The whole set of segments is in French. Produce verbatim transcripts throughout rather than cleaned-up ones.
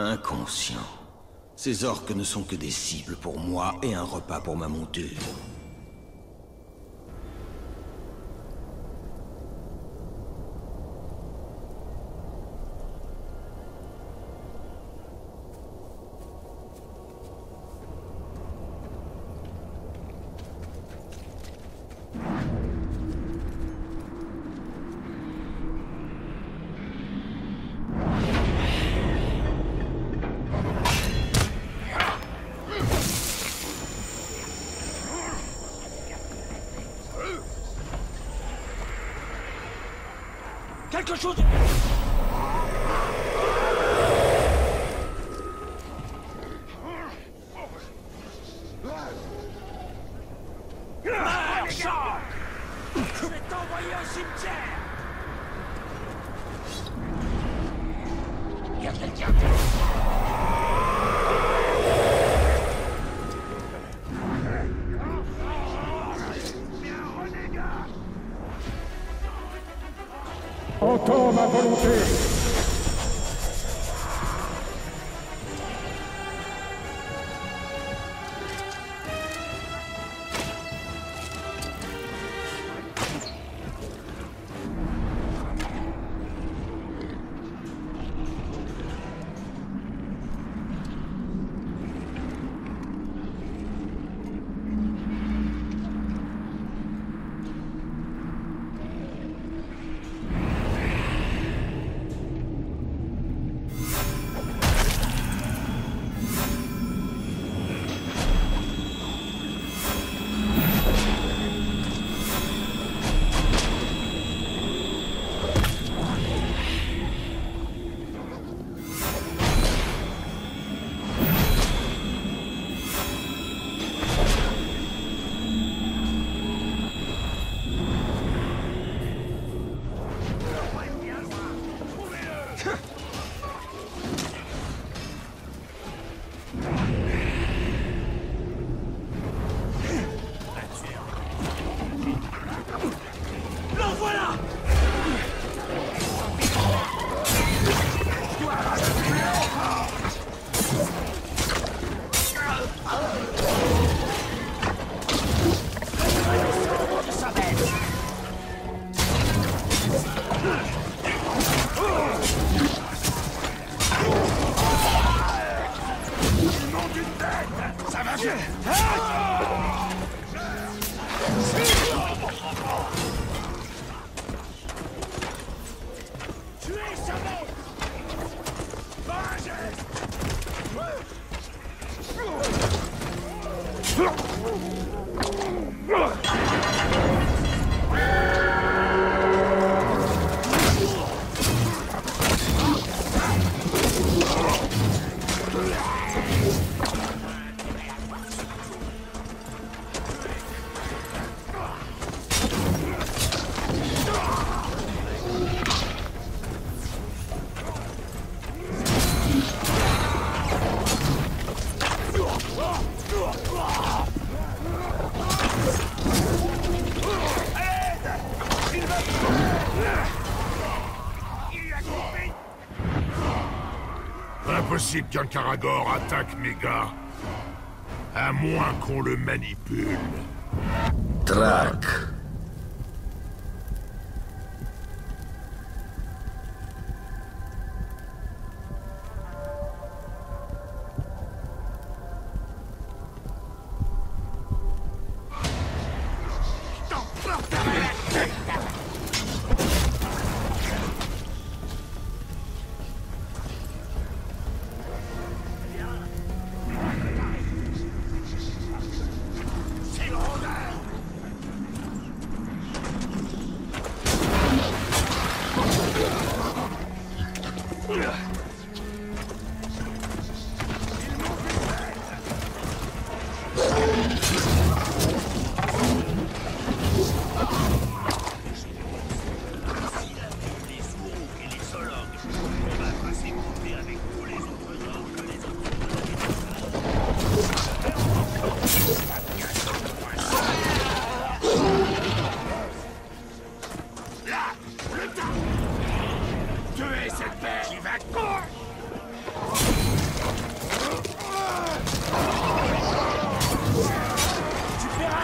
Inconscient. Ces orques ne sont que des cibles pour moi et un repas pour ma monture. Quelque chose... Marchand! Je vais t'envoyer au cimetière! Il y a quelqu'un! Entends ma volonté! Impossible qu'un Caragor attaque mes gars. À moins qu'on le manipule. Trac.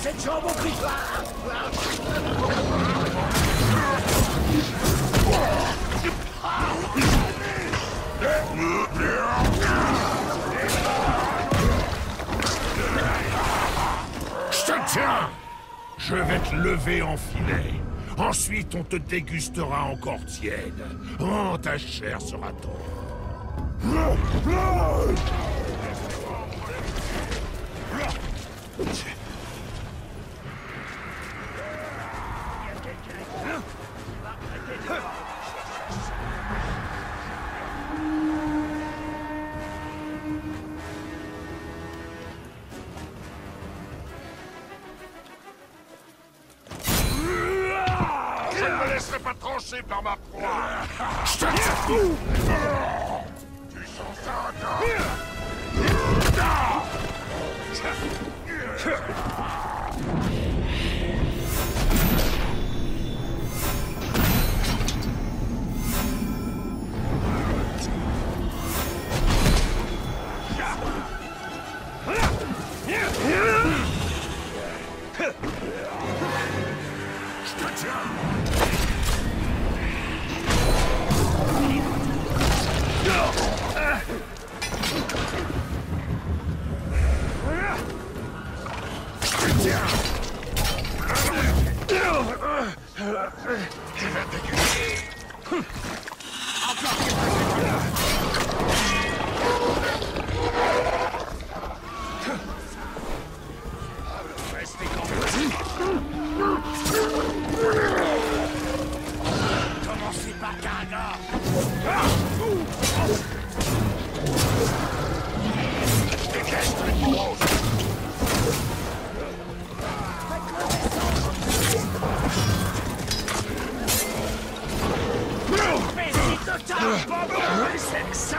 cette jambe au cri. Je te tiens! Je vais te lever en filet. Ensuite, on te dégustera encore tiède. Oh, ta chair sera tendre. Je ne me laisserai pas trancher par ma proie. Je te tiens. Tu sens ça encore? Je te tiens. Tu vas déguster. Encore restez Commencez par Caragor. dégage tous les moroses. C'est ça.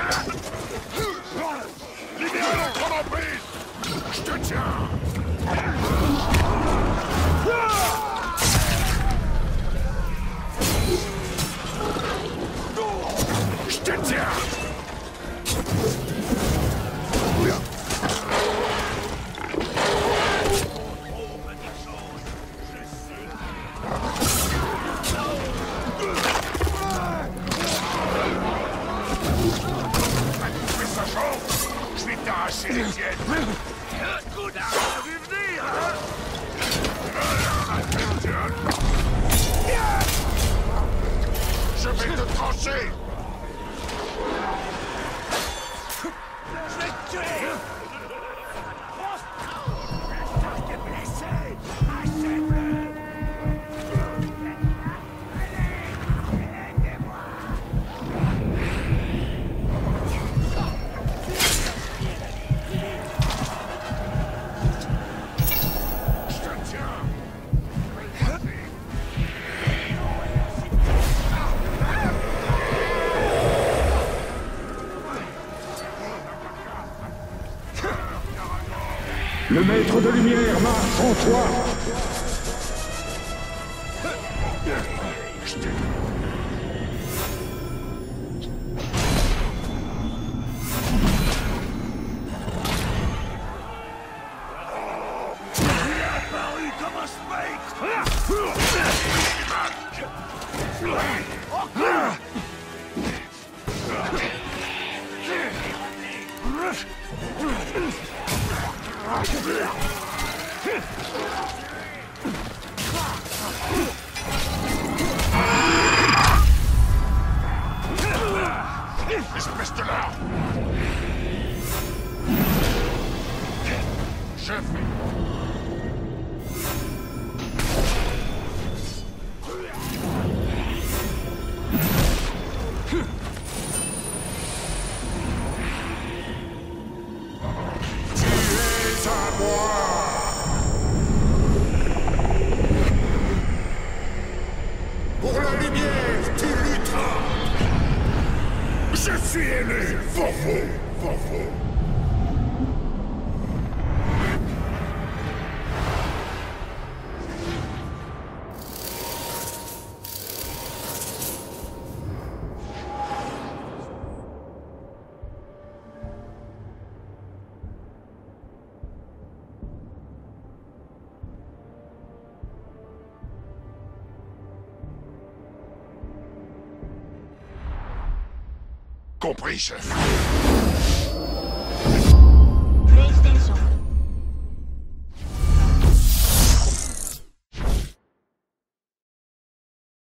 Libérez notre emprise. Je te tiens. Je te tiens. Je vais t'arracher les tiennes. Un coup d'arme, t'as vu venir, hein? Je vais te trancher. Je vais te tuer. Je t'ai blessé. Achève-le. Le maître de lumière marche en toi. Apparu comme un spectre. Espèce de là. Je fais. Pour la lumière, tu lutteras. Je suis aimé, Forfo, Forfo. Compris, chef.